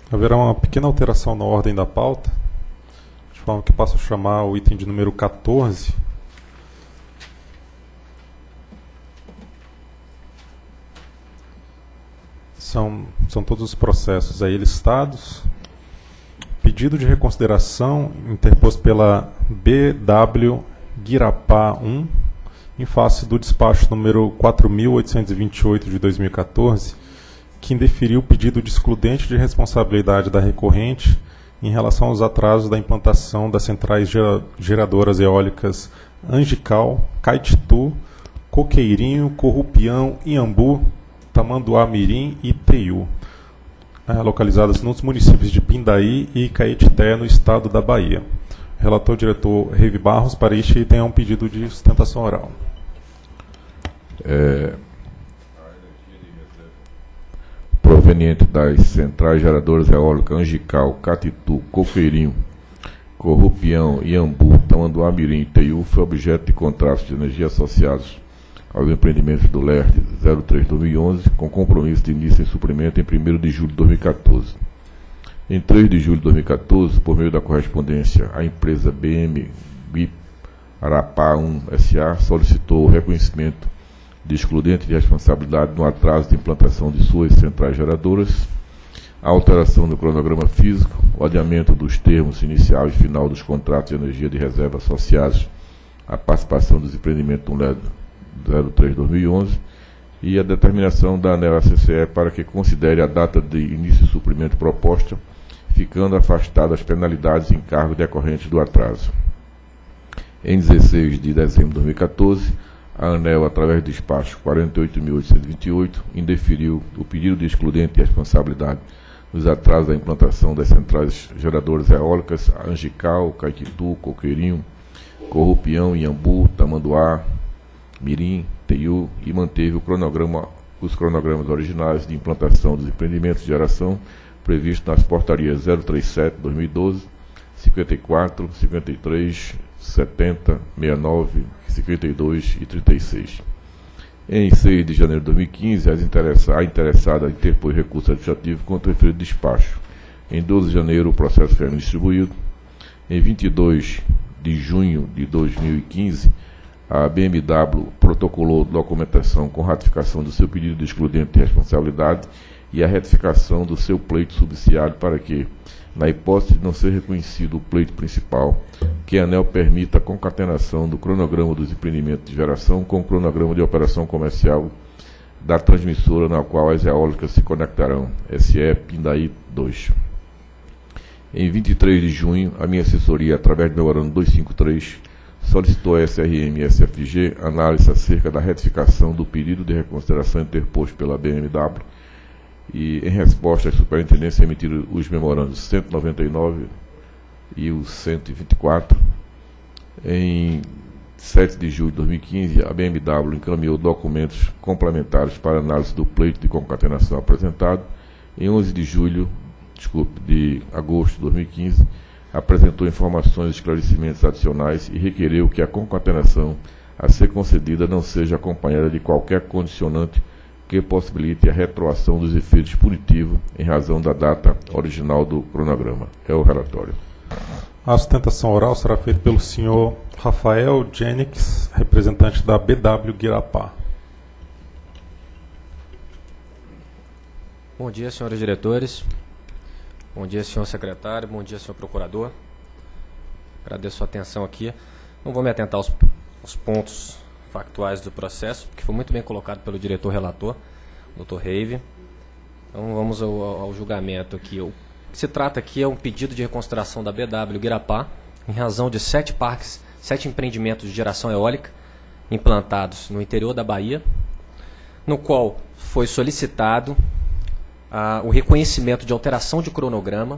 Haverá uma pequena alteração na ordem da pauta, de forma que passo a chamar o item de número 14. São todos os processos aí listados. Pedido de reconsideração interposto pela BW Guirapá 1, em face do despacho número 4.828 de 2014, que indeferiu o pedido de excludente de responsabilidade da recorrente em relação aos atrasos da implantação das centrais geradoras eólicas Angical, Caetitu, Coqueirinho, Corrupião, Iambu, Tamanduá Mirim e Teiú, localizadas nos municípios de Pindaí e Caetité, no estado da Bahia. Relator diretor Reive Barros, para este item, um pedido de sustentação oral. Proveniente das centrais geradoras eólicas Angical, Caetitu, Coqueirinho, Corrupião, Iambu, Tamanduá Mirim e Teiú, foi objeto de contratos de energia associados aos empreendimentos do LERT 03-2011, com compromisso de início em suprimento em 1º de julho de 2014. Em 3 de julho de 2014, por meio da correspondência, a empresa BM Guirapá 1 S.A. solicitou o reconhecimento de excludente de responsabilidade no atraso de implantação de suas centrais geradoras, a alteração do cronograma físico, o adiamento dos termos inicial e final dos contratos de energia de reserva associados à participação dos empreendimentos do LERT 03-2011 e a determinação da ANEEL-ACCE para que considere a data de início de suprimento proposta, ficando afastada as penalidades e encargos decorrentes do atraso. Em 16 de dezembro de 2014, a ANEEL, através do despacho 48.828, indeferiu o pedido de excludente de responsabilidade nos atrasos da implantação das centrais geradoras eólicas Angical, Caetitu, Coqueirinho, Corrupião, Iambu, Tamanduá Mirim, Teiú, e manteve os cronogramas originais de implantação dos empreendimentos de geração previstos nas portarias 037/2012, 54, 53, 70, 69, 52 e 36. Em 6 de janeiro de 2015, a interessada interpôs recurso administrativo contra o referido despacho. Em 12 de janeiro, o processo foi distribuído. Em 22 de junho de 2015, a BMW protocolou documentação com ratificação do seu pedido de excludente de responsabilidade e a retificação do seu pleito subsidiário para que, na hipótese de não ser reconhecido o pleito principal, que a ANEEL permita a concatenação do cronograma dos empreendimentos de geração com o cronograma de operação comercial da transmissora na qual as eólicas se conectarão, SE Pindaí 2. Em 23 de junho, a minha assessoria, através do memorando 253, solicitou à SRM e SFG análise acerca da retificação do pedido de reconsideração interposto pela BMW e, em resposta, a superintendência emitiram os memorandos 199 e o 124. Em 7 de julho de 2015, a BMW encaminhou documentos complementares para análise do pleito de concatenação apresentado. Em 11 de agosto de 2015, apresentou informações e esclarecimentos adicionais e requereu que a concatenação a ser concedida não seja acompanhada de qualquer condicionante que possibilite a retroação dos efeitos punitivos em razão da data original do cronograma. É o relatório. A sustentação oral será feita pelo senhor Rafael Genix, representante da BW Guirapá. Bom dia, senhores diretores. Bom dia, senhor secretário. Bom dia, senhor procurador. Agradeço a atenção aqui. Não vou me atentar aos pontos factuais do processo, que foi muito bem colocado pelo diretor relator, Dr. Reive. Então vamos ao julgamento aqui. O que se trata aqui é um pedido de reconsideração da BW Guirapá, em razão de 7 empreendimentos de geração eólica implantados no interior da Bahia, no qual foi solicitado o reconhecimento de alteração de cronograma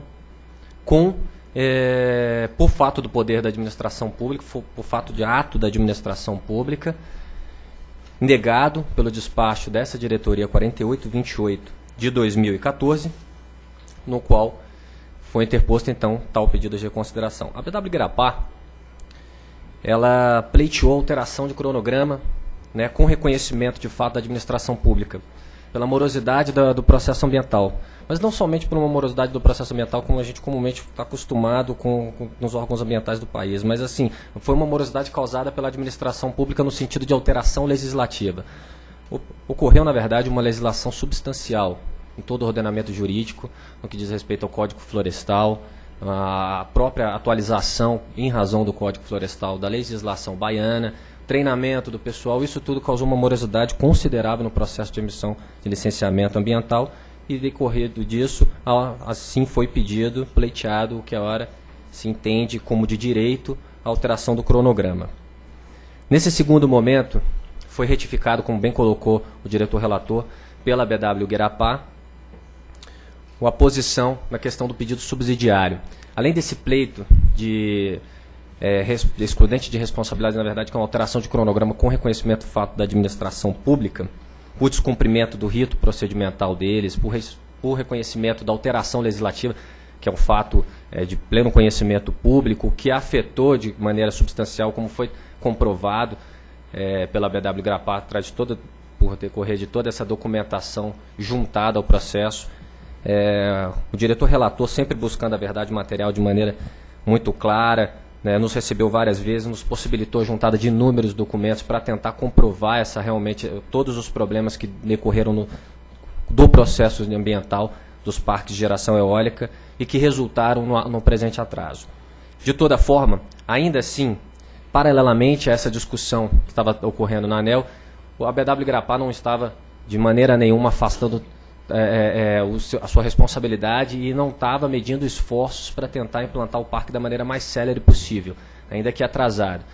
por fato do poder da administração pública, por fato de ato da administração pública, negado pelo despacho dessa diretoria 4828 de 2014, no qual foi interposto então tal pedido de reconsideração. A BW Guirapá, ela pleiteou alteração de cronograma, né, com reconhecimento de fato da administração pública, pela morosidade do processo ambiental. Mas não somente por uma morosidade do processo ambiental, como a gente comumente está acostumado nos órgãos ambientais do país, mas assim, foi uma morosidade causada pela administração pública no sentido de alteração legislativa. Ocorreu, na verdade, uma legislação substancial em todo o ordenamento jurídico, no que diz respeito ao Código Florestal, a própria atualização, em razão do Código Florestal, da legislação baiana, treinamento do pessoal, isso tudo causou uma morosidade considerável no processo de emissão de licenciamento ambiental, e decorrido disso, assim foi pedido, pleiteado, o que agora se entende como de direito, a alteração do cronograma. Nesse segundo momento, foi retificado, como bem colocou o diretor relator, pela BW Guirapá, a posição na questão do pedido subsidiário. Além desse pleito de excludente de responsabilidade, na verdade, que é uma alteração de cronograma com reconhecimento do fato da administração pública, por descumprimento do rito procedimental deles, por reconhecimento da alteração legislativa, que é um fato de pleno conhecimento público, que afetou de maneira substancial, como foi comprovado pela BW Guirapá, por decorrer de toda essa documentação juntada ao processo. O diretor relator, sempre buscando a verdade material de maneira muito clara, nos recebeu várias vezes, nos possibilitou a juntada de inúmeros documentos para tentar comprovar realmente todos os problemas que decorreram do processo ambiental dos parques de geração eólica e que resultaram no presente atraso. De toda forma, ainda assim, paralelamente a essa discussão que estava ocorrendo na ANEEL, a BW Guirapá não estava de maneira nenhuma afastando a sua responsabilidade e não estava medindo esforços para tentar implantar o parque da maneira mais célere possível, ainda que atrasado.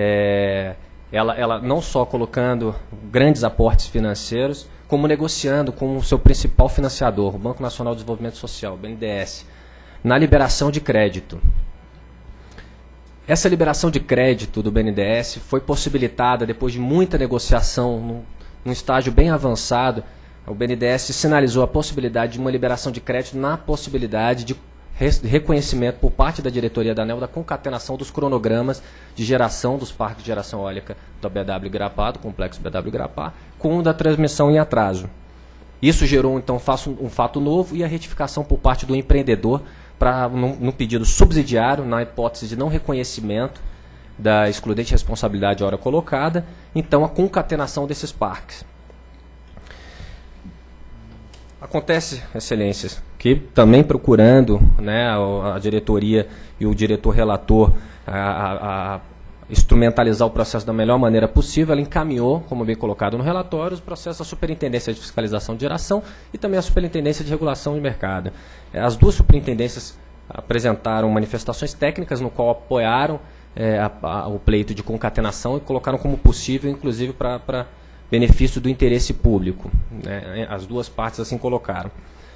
Ela não só colocando grandes aportes financeiros, como negociando com o seu principal financiador, o Banco Nacional de Desenvolvimento Social, o BNDES, na liberação de crédito. Essa liberação de crédito do BNDES foi possibilitada depois de muita negociação, num estágio bem avançado. O BNDES sinalizou a possibilidade de uma liberação de crédito na possibilidade de reconhecimento por parte da diretoria da ANEEL da concatenação dos cronogramas de geração dos parques de geração eólica da BW Guirapá, do complexo BW Guirapá, com o da transmissão em atraso. Isso gerou, então, um fato novo e a retificação por parte do empreendedor no pedido subsidiário, na hipótese de não reconhecimento da excludente responsabilidade à hora colocada, então a concatenação desses parques. Acontece, excelências, que também procurando a diretoria e o diretor relator a instrumentalizar o processo da melhor maneira possível, ela encaminhou, como bem colocado no relatório, os processos da Superintendência de Fiscalização de Geração e também a Superintendência de Regulação de Mercado. As duas superintendências apresentaram manifestações técnicas no qual apoiaram o pleito de concatenação e colocaram como possível, inclusive para benefício do interesse público. As duas partes assim colocaram.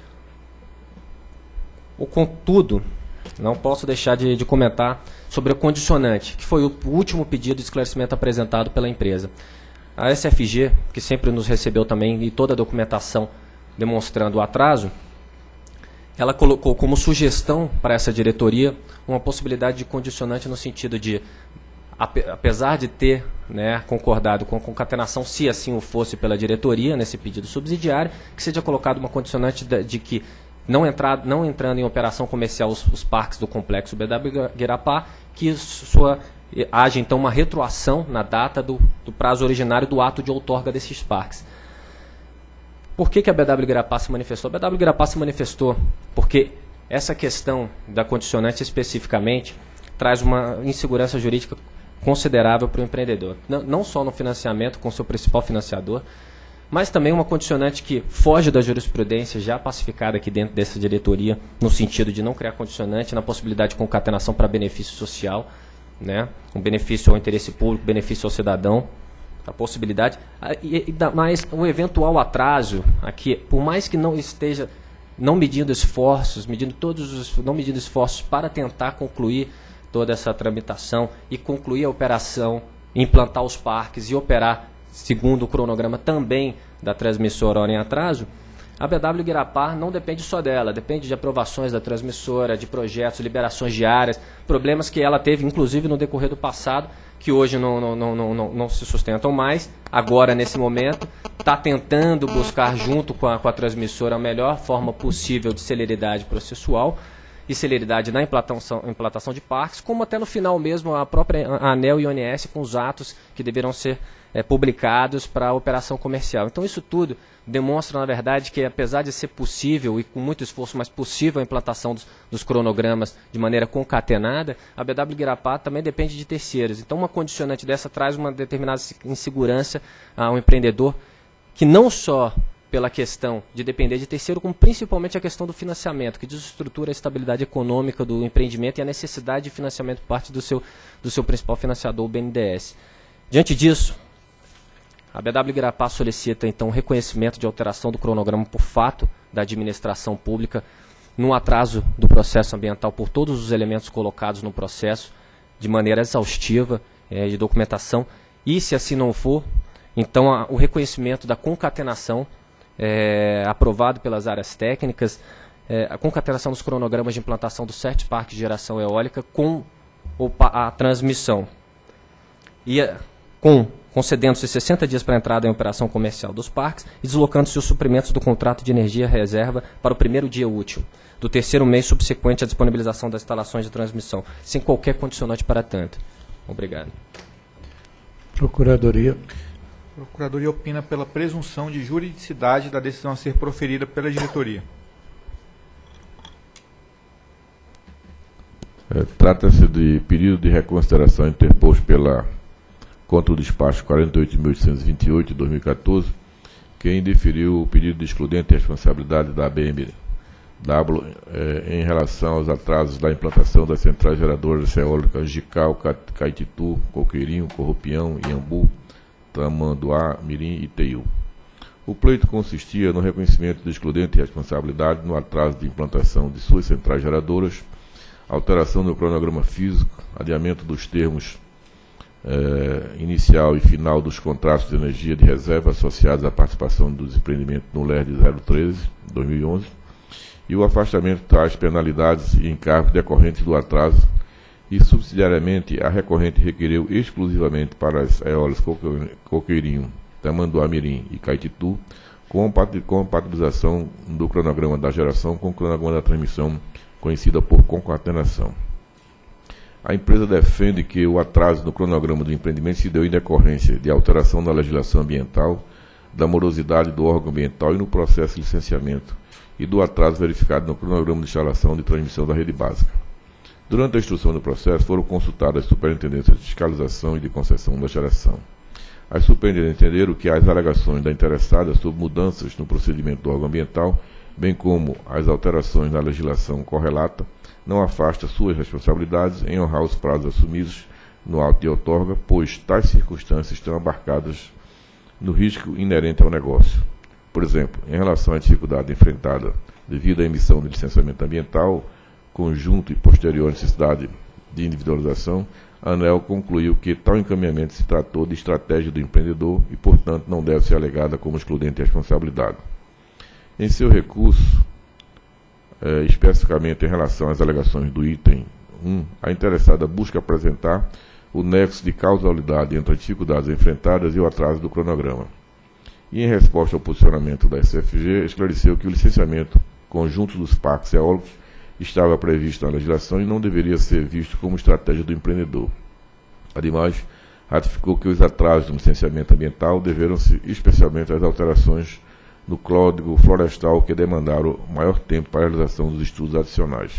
Contudo, não posso deixar de comentar sobre o condicionante, que foi o último pedido de esclarecimento apresentado pela empresa. A SFG, que sempre nos recebeu também, e toda a documentação demonstrando o atraso, ela colocou como sugestão para essa diretoria uma possibilidade de condicionante no sentido de, apesar de ter concordado com a concatenação, se assim o fosse pela diretoria, nesse pedido subsidiário, que seja colocado uma condicionante de que, não entrando em operação comercial os parques do complexo BW Guirapá, que haja então uma retroação na data do prazo originário do ato de outorga desses parques. Por que a BW Guirapá se manifestou? A BW Guirapá se manifestou porque essa questão da condicionante especificamente traz uma insegurança jurídica considerável para o empreendedor. Não só no financiamento com seu principal financiador, mas também uma condicionante que foge da jurisprudência já pacificada aqui dentro dessa diretoria, no sentido de não criar condicionante na possibilidade de concatenação para benefício social, um benefício ao interesse público, benefício ao cidadão, a possibilidade, mas o eventual atraso aqui, por mais que não esteja medindo esforços para tentar concluir toda essa tramitação e concluir a operação, implantar os parques e operar segundo o cronograma também da transmissora hora em atraso, A BW Guirapá não depende só dela, depende de aprovações da transmissora, de projetos, liberações diárias, problemas que ela teve, inclusive no decorrer do passado, que hoje não se sustentam mais. Agora, nesse momento, está tentando buscar, junto com a transmissora, a melhor forma possível de celeridade processual e celeridade na implantação de parques, como até no final mesmo a própria ANEEL e ONS com os atos que deverão ser publicados para a operação comercial. Então isso tudo demonstra, na verdade, que apesar de ser possível e com muito esforço, mas possível a implantação dos cronogramas de maneira concatenada, a BW Guirapá também depende de terceiros. Então uma condicionante dessa traz uma determinada insegurança ao empreendedor, que não só pela questão de depender de terceiro, como principalmente a questão do financiamento, que desestrutura a estabilidade econômica do empreendimento e a necessidade de financiamento por parte do seu principal financiador, o BNDES. Diante disso, a BW Guirapá solicita, então, o reconhecimento de alteração do cronograma por fato da administração pública no atraso do processo ambiental por todos os elementos colocados no processo, de maneira exaustiva, de documentação, e, se assim não for, então, o reconhecimento da concatenação aprovado pelas áreas técnicas, a concatenação dos cronogramas de implantação dos 7 parques de geração eólica com a transmissão. E concedendo-se 60 dias para a entrada em operação comercial dos parques e deslocando-se os suprimentos do contrato de energia reserva para o primeiro dia útil do terceiro mês subsequente à disponibilização das instalações de transmissão, sem qualquer condicionante para tanto. Obrigado. Procuradoria. A Procuradoria opina pela presunção de juridicidade da decisão a ser proferida pela diretoria. Trata-se de pedido de reconsideração interposto contra o despacho 48.828 de 2014, que indeferiu o pedido de excludente de responsabilidade da BMW em relação aos atrasos da implantação das centrais geradoras eólicas Jical, Caititu, Coqueirinho, Corrupião, Iambu, Tamanduá, Mirim e Teiu. O pleito consistia no reconhecimento do excludente de responsabilidade no atraso de implantação de suas centrais geradoras, alteração do cronograma físico, adiamento dos termos inicial e final dos contratos de energia de reserva associados à participação dos empreendimentos no LERD 013/2011 e o afastamento de tais penalidades e encargos decorrentes do atraso, e subsidiariamente a recorrente requeriu exclusivamente para as eólicas Coqueirinho, Tamanduá, Mirim e Caititu compatibilização do cronograma da geração com o cronograma da transmissão, conhecida por concatenação. A empresa defende que o atraso no cronograma do empreendimento se deu em decorrência de alteração da legislação ambiental, da morosidade do órgão ambiental e no processo de licenciamento, e do atraso verificado no cronograma de instalação de transmissão da rede básica. Durante a instrução do processo, foram consultadas as superintendências de fiscalização e de concessão da geração. As superintendentes entenderam que as alegações da interessada sobre mudanças no procedimento do órgão ambiental, bem como as alterações na legislação correlata, não afasta suas responsabilidades em honrar os prazos assumidos no auto de outorga, pois tais circunstâncias estão abarcadas no risco inerente ao negócio. Por exemplo, em relação à dificuldade enfrentada devido à emissão de licenciamento ambiental, conjunto e posterior necessidade de individualização, a ANEEL concluiu que tal encaminhamento se tratou de estratégia do empreendedor e, portanto, não deve ser alegada como excludente de responsabilidade. Em seu recurso, especificamente em relação às alegações do item 1, a interessada busca apresentar o nexo de causalidade entre as dificuldades enfrentadas e o atraso do cronograma. E, em resposta ao posicionamento da SFG, esclareceu que o licenciamento conjunto dos parques eólicos estava previsto na legislação e não deveria ser visto como estratégia do empreendedor. Ademais, ratificou que os atrasos no licenciamento ambiental deveram-se especialmente às alterações no Código Florestal que demandaram maior tempo para a realização dos estudos adicionais.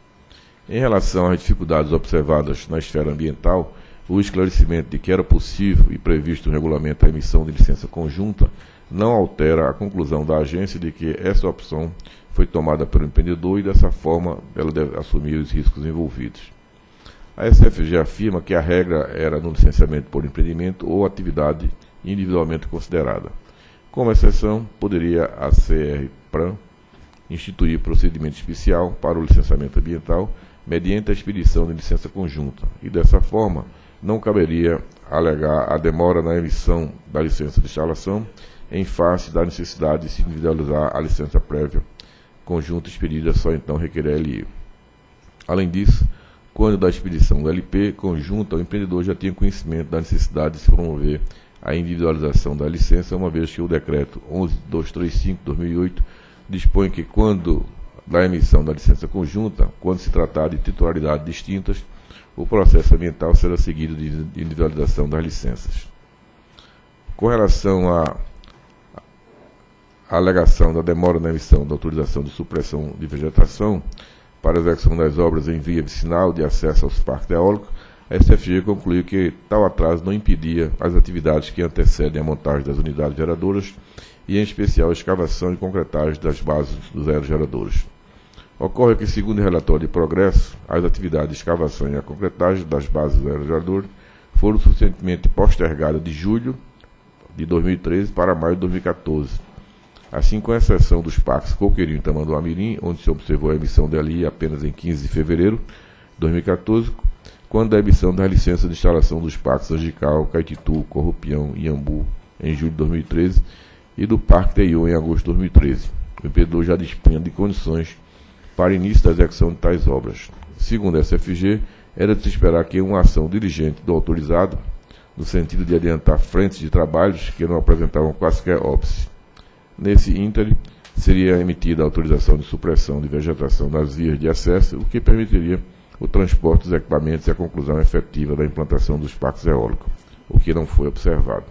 Em relação às dificuldades observadas na esfera ambiental, o esclarecimento de que era possível e previsto no regulamento a emissão de licença conjunta não altera a conclusão da agência de que essa opção foi tomada pelo empreendedor e, dessa forma, ela deve assumir os riscos envolvidos. A SFG afirma que a regra era no licenciamento por empreendimento ou atividade individualmente considerada. Como exceção, poderia a CRPRAM instituir procedimento especial para o licenciamento ambiental mediante a expedição de licença conjunta, e, dessa forma, não caberia alegar a demora na emissão da licença de instalação em face da necessidade de se individualizar a licença prévia conjunta expedida só então requerer LI. Além disso, quando da expedição do LP conjunta, o empreendedor já tinha conhecimento da necessidade de se promover a individualização da licença, uma vez que o decreto 11235/2008 dispõe que quando da emissão da licença conjunta, quando se tratar de titularidades distintas, o processo ambiental será seguido de individualização das licenças. Com relação à alegação da demora na emissão da autorização de supressão de vegetação para a execução das obras em via vicinal de acesso aos parques eólicos, a SFG concluiu que tal atraso não impedia as atividades que antecedem a montagem das unidades geradoras e, em especial, a escavação e concretagem das bases dos aerogeradores. Ocorre que, segundo o relatório de progresso, as atividades de escavação e a concretagem das bases dos aerogeradores foram suficientemente postergadas de julho de 2013 para maio de 2014. Assim, com exceção dos parques Coqueirinho e Tamanduá-Mirim, onde se observou a emissão da LI apenas em 15 de fevereiro de 2014, quando a emissão das licenças de instalação dos parques Angical, Caetitu, Corrupião e Iambu em julho de 2013 e do Parque Teiô em agosto de 2013. O empreendedor já dispunha de condições para início da execução de tais obras. Segundo a SFG, era de se esperar que uma ação diligente do autorizado, no sentido de adiantar frentes de trabalhos que não apresentavam quaisquer óbice. Nesse íntere, seria emitida a autorização de supressão de vegetação nas vias de acesso, o que permitiria o transporte dos equipamentos e a conclusão efetiva da implantação dos parques eólicos, o que não foi observado.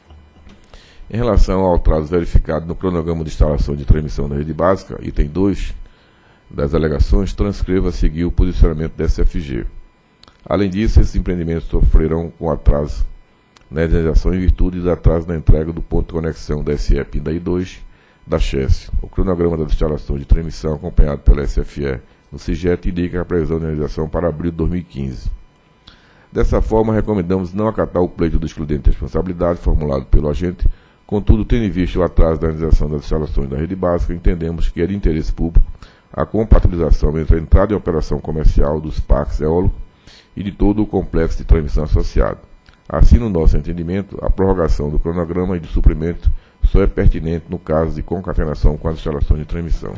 Em relação ao atraso verificado no cronograma de instalação de transmissão da rede básica, item 2 das alegações, transcreva a seguir o posicionamento da SFG. Além disso, esses empreendimentos sofrerão com atraso na indenização em virtude do atraso na entrega do ponto de conexão da SE Pindaí 2 da Chess. O cronograma das instalações de transmissão acompanhado pela SFE no CIGET indica a previsão de indenização para abril de 2015. Dessa forma, recomendamos não acatar o pleito do excludente de responsabilidade formulado pelo agente. Contudo, tendo em vista o atraso da indenização das instalações da rede básica, entendemos que é de interesse público a compatibilização entre a entrada em operação comercial dos parques eólicos e de todo o complexo de transmissão associado. Assim, no nosso entendimento, a prorrogação do cronograma e do suprimento só é pertinente no caso de concatenação com as instalações de transmissão.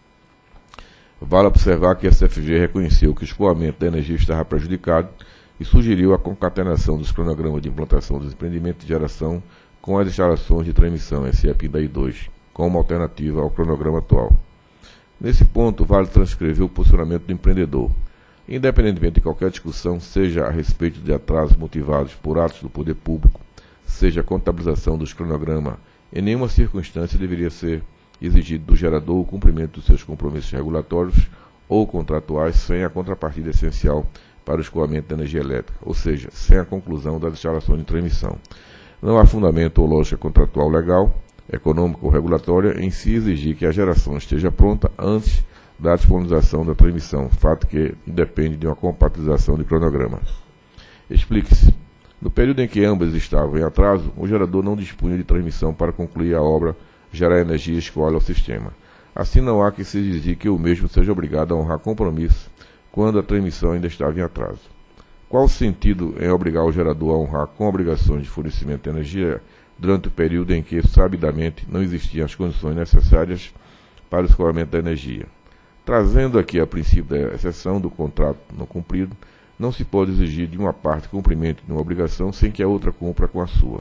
Vale observar que a SFG reconheceu que o escoamento da energia estava prejudicado e sugeriu a concatenação dos cronogramas de implantação dos empreendimentos de geração com as instalações de transmissão SE Pindaí 2, como alternativa ao cronograma atual. Nesse ponto, vale transcrever o posicionamento do empreendedor. Independentemente de qualquer discussão, seja a respeito de atrasos motivados por atos do poder público, seja a contabilização dos cronogramas, em nenhuma circunstância deveria ser exigido do gerador o cumprimento dos seus compromissos regulatórios ou contratuais sem a contrapartida essencial para o escoamento da energia elétrica, ou seja, sem a conclusão das instalações de transmissão. Não há fundamento ou lógica contratual legal, econômica ou regulatória em se exigir que a geração esteja pronta antes da disponibilização da transmissão, fato que independe de uma compatibilização de cronograma. Explique-se. No período em que ambas estavam em atraso, o gerador não dispunha de transmissão para concluir a obra gerar energia e escoar ao sistema. Assim, não há que se exigir que o mesmo seja obrigado a honrar compromisso quando a transmissão ainda estava em atraso. Qual o sentido em obrigar o gerador a honrar com obrigações de fornecimento de energia durante o período em que, sabidamente, não existiam as condições necessárias para o escoamento da energia? Trazendo aqui a princípio da exceção do contrato não cumprido, não se pode exigir de uma parte cumprimento de uma obrigação sem que a outra cumpra com a sua.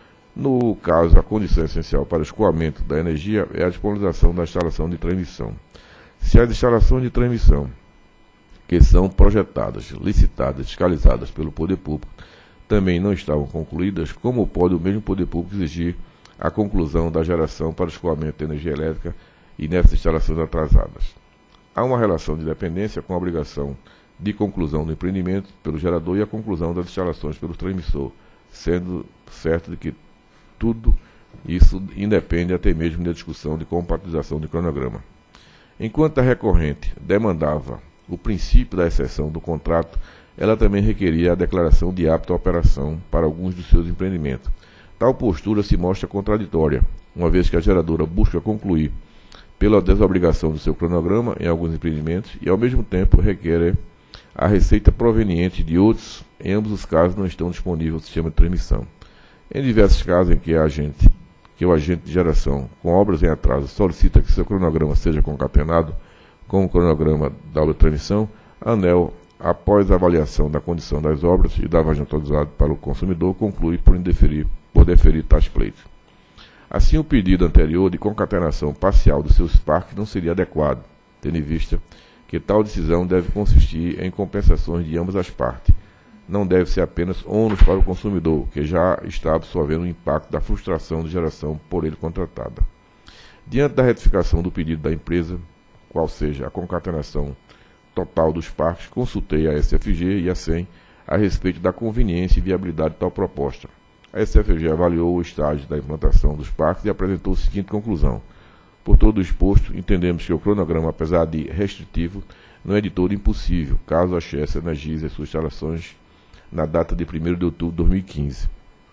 No caso, a condição essencial para o escoamento da energia é a disponibilização da instalação de transmissão. Se as instalações de transmissão, que são projetadas, licitadas, fiscalizadas pelo poder público, também não estavam concluídas, como pode o mesmo poder público exigir a conclusão da geração para o escoamento de energia elétrica e nessas instalações atrasadas? Há uma relação de dependência com a obrigação de conclusão do empreendimento pelo gerador e a conclusão das instalações pelo transmissor, sendo certo de que tudo isso independe até mesmo da discussão de compatibilização de cronograma. Enquanto a recorrente demandava o princípio da exceção do contrato, ela também requeria a declaração de apto à operação para alguns dos seus empreendimentos. Tal postura se mostra contraditória, uma vez que a geradora busca concluir pela desobrigação do seu cronograma em alguns empreendimentos e, ao mesmo tempo, requer a receita proveniente de outros. Em ambos os casos, não estão disponíveis o sistema de transmissão. Em diversos casos em que a agente que o agente de geração, com obras em atraso, solicita que seu cronograma seja concatenado com o cronograma da obra de transmissão, a ANEEL, após a avaliação da condição das obras e da vagem autorizada para o consumidor, conclui por deferir tais pleitos. Assim, o pedido anterior de concatenação parcial dos seus parques não seria adequado, tendo em vista que tal decisão deve consistir em compensações de ambas as partes. Não deve ser apenas ônus para o consumidor, que já está absorvendo o impacto da frustração de geração por ele contratada. Diante da retificação do pedido da empresa, qual seja a concatenação total dos parques, consultei a SFG e a SEM a respeito da conveniência e viabilidade de tal proposta. A SFG avaliou o estágio da implantação dos parques e apresentou a seguinte conclusão: por todo o exposto, entendemos que o cronograma, apesar de restritivo, não é de todo impossível, caso a Chess energize as suas instalações na data de 1º de outubro de 2015.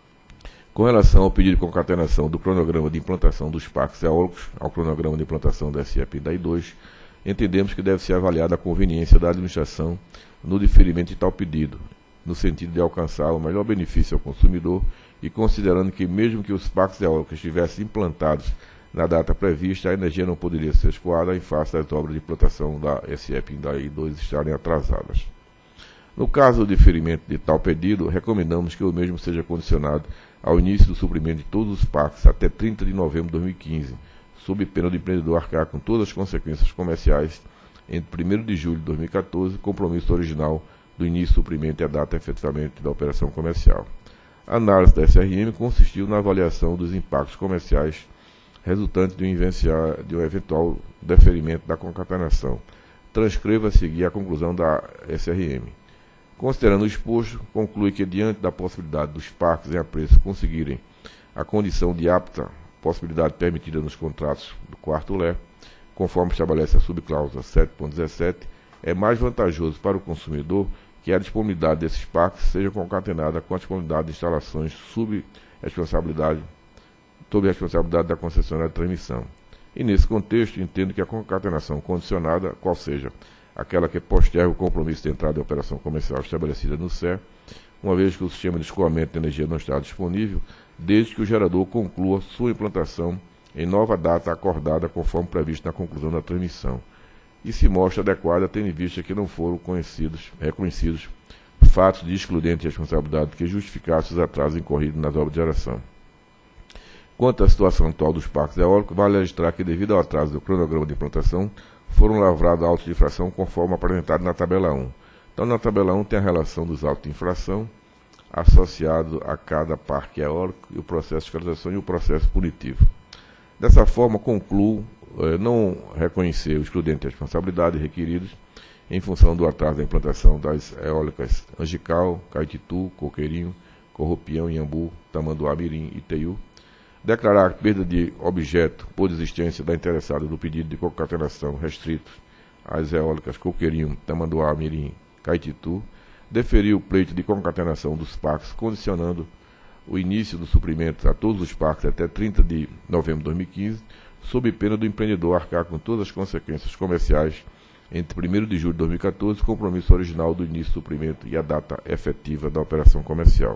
Com relação ao pedido de concatenação do cronograma de implantação dos parques eólicos ao cronograma de implantação da SE Pindaí 2, entendemos que deve ser avaliada a conveniência da administração no diferimento de tal pedido, no sentido de alcançar o melhor benefício ao consumidor e considerando que, mesmo que os parques eólicos estivessem implantados na data prevista, a energia não poderia ser escoada em face das obras de implantação da SE Pindaí 2 estarem atrasadas. No caso do diferimento de tal pedido, recomendamos que o mesmo seja condicionado ao início do suprimento de todos os parques até 30 de novembro de 2015, sob pena do empreendedor arcar com todas as consequências comerciais entre 1º de julho de 2014, compromisso original do início do suprimento e a data efetivamente da operação comercial. A análise da SRM consistiu na avaliação dos impactos comerciais resultantes de um eventual deferimento da concatenação. Transcreva a seguir a conclusão da SRM. Considerando o exposto, conclui que, diante da possibilidade dos parques em apreço conseguirem a condição de apta, possibilidade permitida nos contratos do quarto LE, conforme estabelece a subcláusula 7.17, é mais vantajoso para o consumidor que a disponibilidade desses parques seja concatenada com a disponibilidade de instalações sob responsabilidade da concessionária de transmissão. E, nesse contexto, entendo que a concatenação condicionada, qual seja aquela que posterga o compromisso de entrada em operação comercial estabelecida no CER, uma vez que o sistema de escoamento de energia não está disponível, desde que o gerador conclua sua implantação em nova data acordada conforme previsto na conclusão da transmissão, e se mostra adequada tendo em vista que não foram reconhecidos fatos de excludente responsabilidade que justificassem os atrasos incorridos nas obras de geração. Quanto à situação atual dos parques eólicos, vale registrar que, devido ao atraso do cronograma de implantação, foram lavrados autos de infração conforme apresentado na tabela 1. Então, na tabela 1 tem a relação dos autos de infração associado a cada parque eólico e o processo de fiscalização e o processo punitivo. Dessa forma, concluo não reconhecer os excludentes de responsabilidade requeridos em função do atraso da implantação das eólicas Angical, Caetitu, Coqueirinho, Corrupião, Iambu, Tamanduá, Mirim e Teiu. Declarar a perda de objeto por desistência da interessada do pedido de concatenação restrito às eólicas Coqueirinho, Tamanduá, Mirim, Caetitu. Deferir o pleito de concatenação dos parques, condicionando o início do suprimento a todos os parques até 30 de novembro de 2015, sob pena do empreendedor arcar com todas as consequências comerciais entre 1º de julho de 2014, compromisso original do início do suprimento e a data efetiva da operação comercial.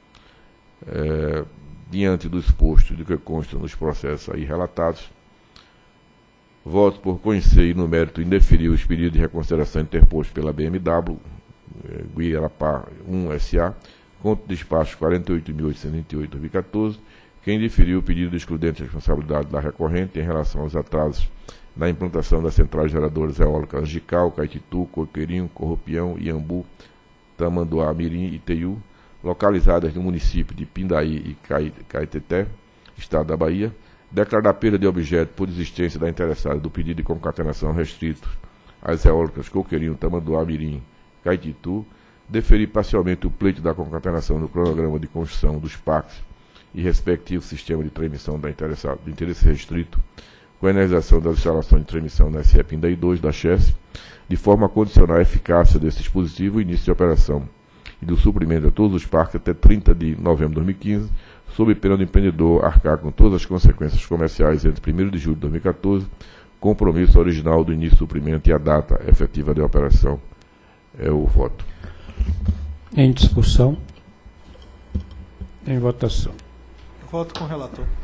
Diante do exposto do que consta nos processos aí relatados, voto por conhecer e no mérito indeferir os pedidos de reconsideração interpostos pela BMW, Guirapá 1 SA, contra o despacho 48.828/2014, que indeferiu o pedido de excludente de responsabilidade da recorrente em relação aos atrasos na implantação das centrais geradoras eólicas Angical, Caetitu, Coqueirinho, Corrupião, Iambu, Tamanduá, Mirim e Teiu, localizadas no município de Pindaí e Caeteté, estado da Bahia, declarar a perda de objeto por desistência da interessada do pedido de concatenação restrito às eólicas Coqueirinho, Tamanduá, Mirim, Caetitu, deferir parcialmente o pleito da concatenação no cronograma de construção dos parques e respectivo sistema de transmissão da interessada do interesse restrito, com a energização das instalações de transmissão na SE Pindaí 2 da Chess, de forma a condicionar a eficácia desse dispositivo e início de operação e do suprimento a todos os parques até 30 de novembro de 2015, sob pena do empreendedor arcar com todas as consequências comerciais entre 1º de julho de 2014, compromisso original do início do suprimento e a data efetiva da operação. É o voto. Em discussão. Em votação. Voto com o relator.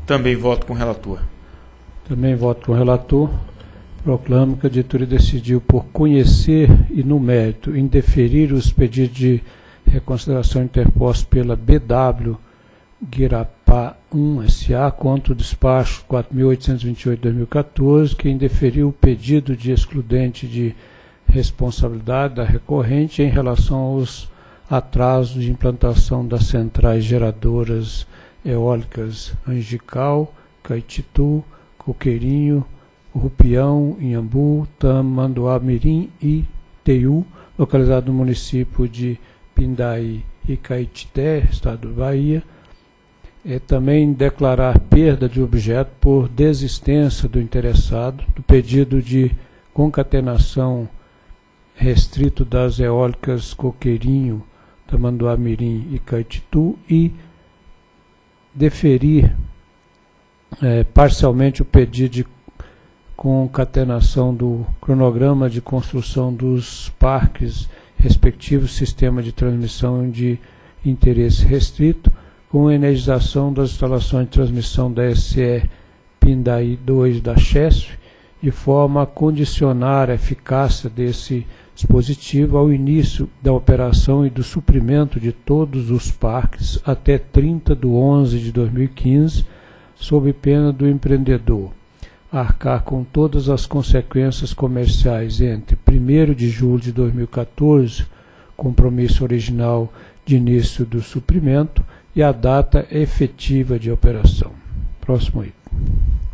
Também voto com o relator. Também voto com o relator. Proclamo que a diretoria decidiu por conhecer e, no mérito, indeferir os pedidos de reconsideração interpostos pela BW Guirapá 1 S.A. contra o despacho 4.828/2014, que indeferiu o pedido de excludente de responsabilidade da recorrente em relação aos atrasos de implantação das centrais geradoras eólicas Angical, Caetitu, Coqueirinho, Rupião, Inhambu, Tamanduá Mirim e Teiú, localizado no município de Pindaí e Caetité, estado do Bahia. Também declarar perda de objeto por desistência do interessado do pedido de concatenação restrito das eólicas Coqueirinho, Tamanduá Mirim e Caetitu e deferir parcialmente o pedido de concatenação do cronograma de construção dos parques respectivos sistema de transmissão de interesse restrito, com a energização das instalações de transmissão da SE Pindaí 2 da CHESF, de forma a condicionar a eficácia desse dispositivo ao início da operação e do suprimento de todos os parques até 30/11/2015, sob pena do empreendedor arcar com todas as consequências comerciais entre 1º de julho de 2014, compromisso original de início do suprimento, e a data efetiva de operação. Próximo item.